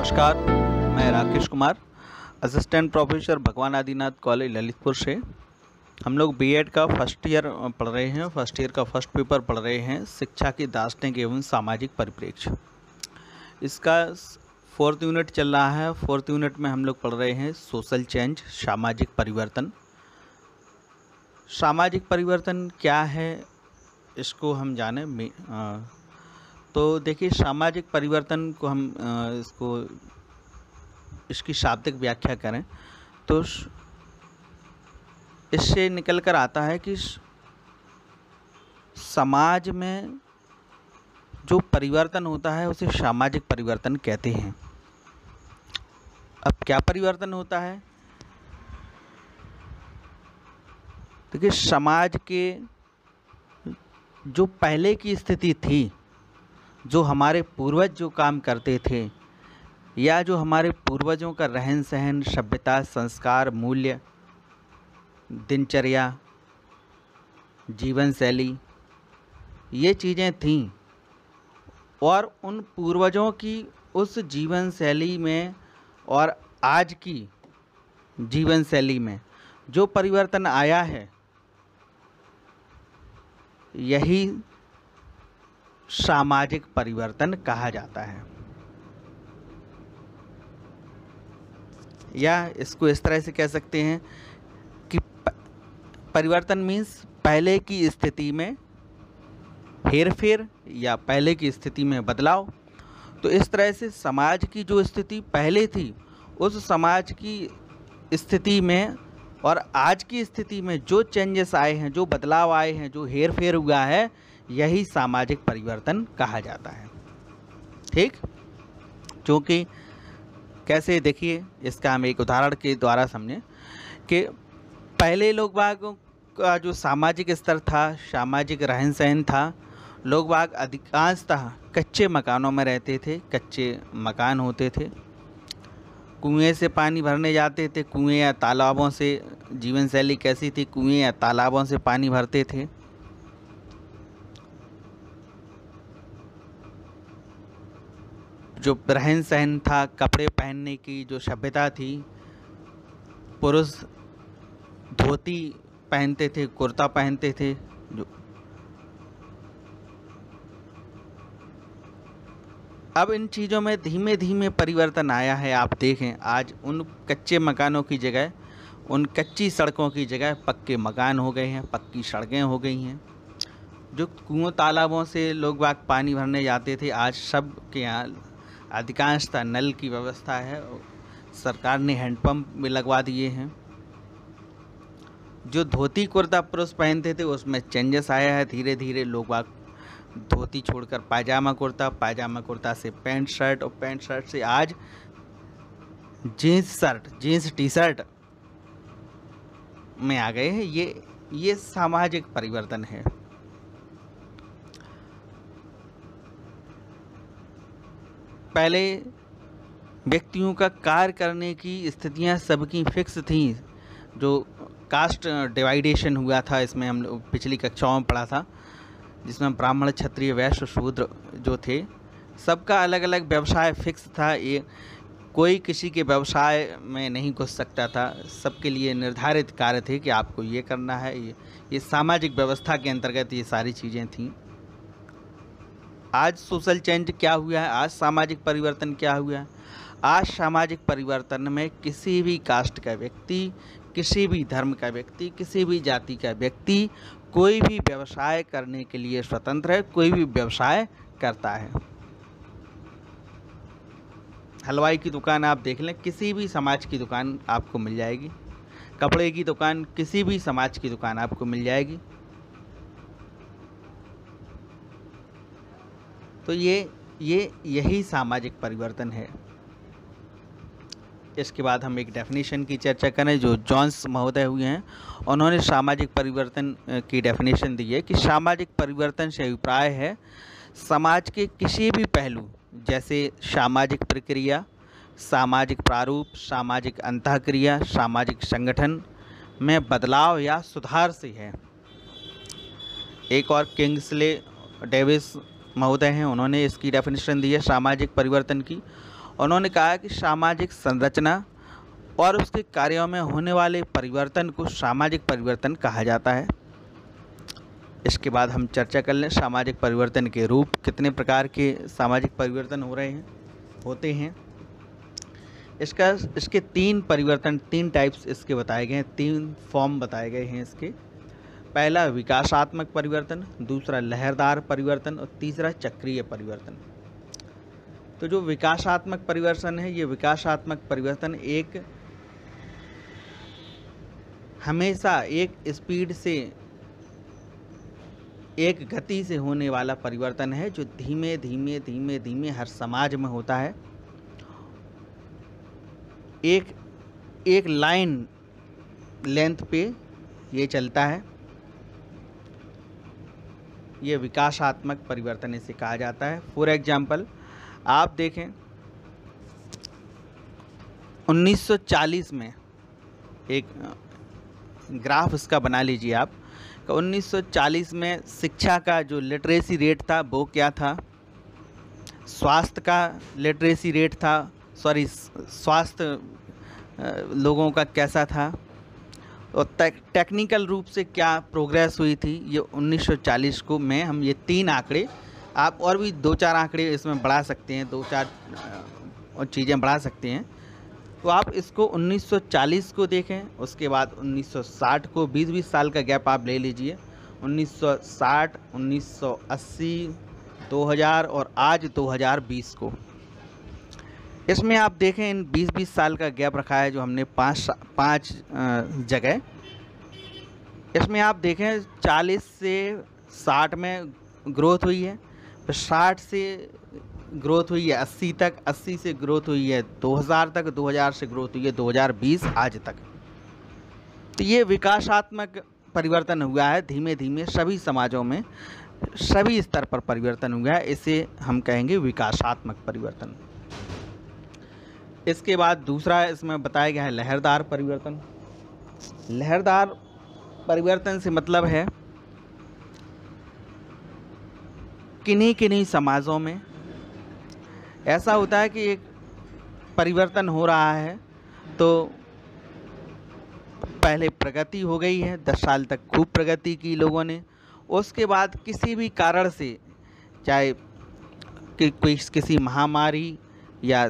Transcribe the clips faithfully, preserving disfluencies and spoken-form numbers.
नमस्कार, मैं Rakesh Kumar, assistant professor भगवान आदिनाथ कॉलेज ललितपुर से। हम लोग बीएड का फर्स्ट ईयर पढ़ रहे हैं। फर्स्ट ईयर का फर्स्ट पेपर पढ़ रहे हैं, शिक्षा की दार्शनिक एवं सामाजिक परिप्रेक्ष्य। इसका फोर्थ यूनिट चल रहा है। फोर्थ यूनिट में हम लोग पढ़ रहे हैं सोशल चेंज, सामाजिक परिवर्तन। सामाजिक परिवर्तन क्या है, इसको हम जाने में आ, तो देखिए, सामाजिक परिवर्तन को हम आ, इसको इसकी शाब्दिक व्याख्या करें तो इससे निकल कर आता है कि समाज में जो परिवर्तन होता है उसे सामाजिक परिवर्तन कहते हैं। अब क्या परिवर्तन होता है? देखिए, समाज के जो पहले की स्थिति थी, जो हमारे पूर्वज जो काम करते थे, या जो हमारे पूर्वजों का रहन सहन, सभ्यता, संस्कार, मूल्य, दिनचर्या, जीवन शैली, ये चीज़ें थीं, और उन पूर्वजों की उस जीवन शैली में और आज की जीवन शैली में जो परिवर्तन आया है, यही सामाजिक परिवर्तन कहा जाता है। या इसको इस तरह से कह सकते हैं कि परिवर्तन मीन्स पहले की स्थिति में हेरफेर या पहले की स्थिति में बदलाव। तो इस तरह से समाज की जो स्थिति पहले थी, उस समाज की स्थिति में और आज की स्थिति में जो चेंजेस आए हैं, जो बदलाव आए हैं, जो हेरफेर हुआ है, यही सामाजिक परिवर्तन कहा जाता है। ठीक, क्योंकि कैसे, देखिए, इसका हम एक उदाहरण के द्वारा समझें कि पहले लोग बागों का जो सामाजिक स्तर था, सामाजिक रहन सहन था, लोग बाग अधिकांशतः कच्चे मकानों में रहते थे। कच्चे मकान होते थे, कुएं से पानी भरने जाते थे। कुएं या तालाबों से, जीवन शैली कैसी थी, कुएं या तालाबों से पानी भरते थे। जो रहन सहन था, कपड़े पहनने की जो सभ्यता थी, पुरुष धोती पहनते थे, कुर्ता पहनते थे। जो अब इन चीज़ों में धीमे धीमे परिवर्तन आया है। आप देखें, आज उन कच्चे मकानों की जगह, उन कच्ची सड़कों की जगह पक्के मकान हो गए हैं, पक्की सड़कें हो गई हैं। जो कुओं तालाबों से लोग बाग पानी भरने जाते थे, आज सब के यहाँ अधिकांशतः नल की व्यवस्था है। सरकार ने हैंडपंप भी लगवा दिए हैं। जो धोती कुर्ता पुरुष पहनते थे, उसमें चेंजेस आया है। धीरे धीरे लोग बाग धोती छोड़कर पायजामा कुर्ता, पायजामा कुर्ता से पैंट शर्ट, और पैंट शर्ट से आज jeans shirt, jeans T shirt में आ गए हैं। ये ये सामाजिक परिवर्तन है। पहले व्यक्तियों का कार्य करने की स्थितियां सबकी फिक्स थीं। जो कास्ट डिवाइडेशन हुआ था, इसमें हम लोग पिछली कक्षाओं में पढ़ा था, जिसमें ब्राह्मण, क्षत्रिय, वैश्य, शूद्र जो थे, सबका अलग अलग व्यवसाय फिक्स था। ये कोई किसी के व्यवसाय में नहीं घुस सकता था। सबके लिए निर्धारित कार्य थे कि आपको ये करना है। ये ये सामाजिक व्यवस्था के अंतर्गत ये सारी चीज़ें थीं। आज सोशल चेंज क्या हुआ है, आज सामाजिक परिवर्तन क्या हुआ है? आज सामाजिक परिवर्तन में किसी भी कास्ट का व्यक्ति, किसी भी धर्म का व्यक्ति, किसी भी जाति का व्यक्ति कोई भी व्यवसाय करने के लिए स्वतंत्र है। कोई भी व्यवसाय करता है। हलवाई की दुकान आप देख लें, किसी भी समाज की दुकान आपको मिल जाएगी। कपड़े की दुकान, किसी भी समाज की दुकान आपको मिल जाएगी। तो ये ये यही सामाजिक परिवर्तन है। इसके बाद हम एक डेफिनेशन की चर्चा करें जो जॉन्स महोदय हुए हैं। उन्होंने सामाजिक परिवर्तन की डेफिनेशन दी है कि सामाजिक परिवर्तन से अभिप्राय है समाज के किसी भी पहलू, जैसे सामाजिक प्रक्रिया, सामाजिक प्रारूप, सामाजिक अंतःक्रिया, सामाजिक संगठन में बदलाव या सुधार से है। एक और किंग्सले डेविस महोदय हैं, उन्होंने इसकी डेफिनेशन दी है सामाजिक परिवर्तन की। उन्होंने कहा कि सामाजिक संरचना और उसके कार्यों में होने वाले परिवर्तन को सामाजिक परिवर्तन कहा जाता है। इसके बाद हम चर्चा कर लें सामाजिक परिवर्तन के रूप, कितने प्रकार के सामाजिक परिवर्तन हो रहे हैं होते हैं। इसका इसके तीन परिवर्तन, तीन टाइप्स इसके बताए गए हैं, तीन फॉर्म बताए गए हैं इसके। पहला विकासात्मक परिवर्तन, दूसरा लहरदार परिवर्तन और तीसरा चक्रीय परिवर्तन। तो जो विकासात्मक परिवर्तन है, ये विकासात्मक परिवर्तन एक हमेशा एक स्पीड से, एक गति से होने वाला परिवर्तन है, जो धीमे धीमे धीमे धीमे हर समाज में होता है। एक एक लाइन लेंथ पे ये चलता है, ये विकासात्मक परिवर्तन इसे कहा जाता है। फॉर एग्जाम्पल आप देखें उन्नीस सौ चालीस में एक ग्राफ इसका बना लीजिए आप। उन्नीस सौ चालीस में शिक्षा का जो लिटरेसी रेट था वो क्या था, स्वास्थ्य का लिटरेसी रेट था, सॉरी स्वास्थ्य लोगों का कैसा था, और टेक्निकल रूप से क्या प्रोग्रेस हुई थी, ये उन्नीस सौ चालीस को में हम ये तीन आंकड़े, आप और भी दो चार आंकड़े इसमें बढ़ा सकते हैं, दो चार और चीज़ें बढ़ा सकते हैं। तो आप इसको उन्नीस सौ चालीस को देखें, उसके बाद उन्नीस सौ साठ को, बीस बीस साल का गैप आप ले लीजिए, उन्नीस सौ साठ, उन्नीस सौ अस्सी, दो हज़ार और आज दो हज़ार बीस को। इसमें आप देखें इन बीस बीस साल का गैप रखा है जो हमने पाँच पाँच जगह। इसमें आप देखें चालीस से साठ में ग्रोथ हुई है, फिर साठ से ग्रोथ हुई है अस्सी तक, अस्सी से ग्रोथ हुई है दो हज़ार तक, दो हज़ार से ग्रोथ हुई है दो हज़ार बीस आज तक। तो ये विकासात्मक परिवर्तन हुआ है, धीमे धीमे सभी समाजों में सभी स्तर पर परिवर्तन हुआ है, इसे हम कहेंगे विकासात्मक परिवर्तन। इसके बाद दूसरा इसमें बताया गया है लहरदार परिवर्तन। लहरदार परिवर्तन से मतलब है किन्हीं किन्हीं समाजों में ऐसा होता है कि एक परिवर्तन हो रहा है, तो पहले प्रगति हो गई है, दस साल तक खूब प्रगति की लोगों ने, उसके बाद किसी भी कारण से, चाहे कि कोई किसी महामारी या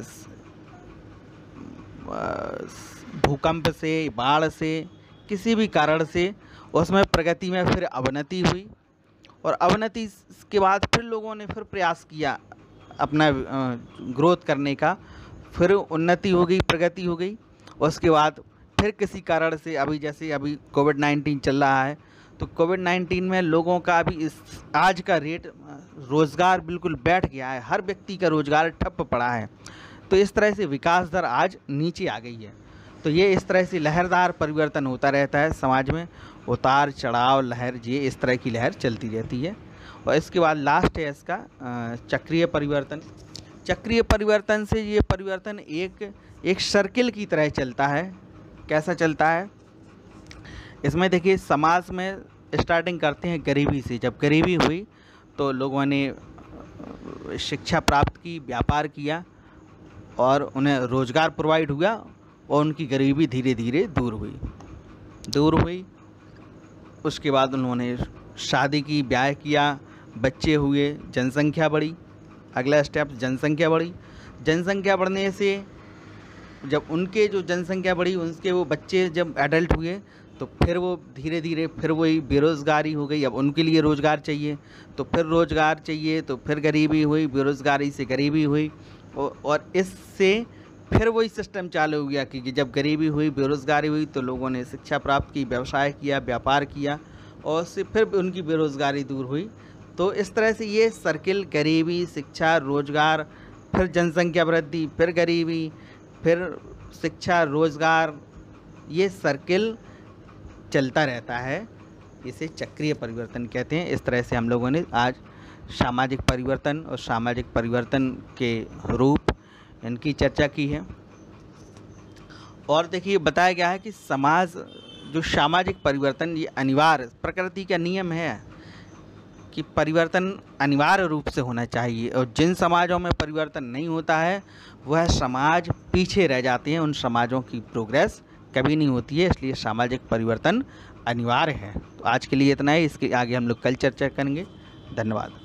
भूकंप से, बाढ़ से, किसी भी कारण से उसमें प्रगति में फिर अवनति हुई, और अवनति के बाद फिर लोगों ने फिर प्रयास किया अपना ग्रोथ करने का, फिर उन्नति हो गई, प्रगति हो गई। उसके बाद फिर किसी कारण से, अभी जैसे अभी कोविड नाइन्टीन चल रहा है, तो कोविड नाइन्टीन में लोगों का अभी इस आज का रेट, रोज़गार बिल्कुल बैठ गया है, हर व्यक्ति का रोज़गार ठप पड़ा है। तो इस तरह से विकास दर आज नीचे आ गई है। तो ये इस तरह से लहरदार परिवर्तन होता रहता है समाज में, उतार चढ़ाव लहर, ये इस तरह की लहर चलती रहती है। और इसके बाद लास्ट है इसका चक्रीय परिवर्तन। चक्रीय परिवर्तन से ये परिवर्तन एक एक सर्किल की तरह चलता है। कैसा चलता है, इसमें देखिए समाज में स्टार्टिंग करते हैं गरीबी से। जब गरीबी हुई तो लोगों ने शिक्षा प्राप्त की, व्यापार किया और उन्हें रोज़गार प्रोवाइड हुआ और उनकी गरीबी धीरे धीरे दूर हुई दूर हुई उसके बाद उन्होंने शादी की, ब्याह किया, बच्चे हुए, जनसंख्या बढ़ी। अगला स्टेप जनसंख्या बढ़ी। जनसंख्या बढ़ने से जब उनके जो जनसंख्या बढ़ी, उनके वो बच्चे जब एडल्ट हुए तो फिर वो धीरे धीरे फिर वही बेरोज़गारी हो गई। अब उनके लिए रोज़गार चाहिए, तो फिर रोज़गार चाहिए, तो फिर गरीबी हुई, बेरोज़गारी से गरीबी हुई, और इससे फिर वही सिस्टम चालू हो गया कि जब गरीबी हुई, बेरोज़गारी हुई, तो लोगों ने शिक्षा प्राप्त की, व्यवसाय किया, व्यापार किया, और उससे फिर उनकी बेरोज़गारी दूर हुई। तो इस तरह से ये सर्किल, गरीबी, शिक्षा, रोज़गार, फिर जनसंख्या वृद्धि, फिर गरीबी, फिर शिक्षा, रोज़गार, ये सर्किल चलता रहता है। इसे चक्रीय परिवर्तन कहते हैं। इस तरह से हम लोगों ने आज सामाजिक परिवर्तन और सामाजिक परिवर्तन के रूप इनकी चर्चा की है। और देखिए बताया गया है कि समाज जो सामाजिक परिवर्तन ये अनिवार्य प्रकृति का नियम है कि परिवर्तन अनिवार्य रूप से होना चाहिए, और जिन समाजों में परिवर्तन नहीं होता है वह समाज पीछे रह जाते हैं, उन समाजों की प्रोग्रेस कभी नहीं होती है। इसलिए सामाजिक परिवर्तन अनिवार्य है। तो आज के लिए इतना ही, इसके आगे हम लोग कल चर्चा करेंगे। धन्यवाद।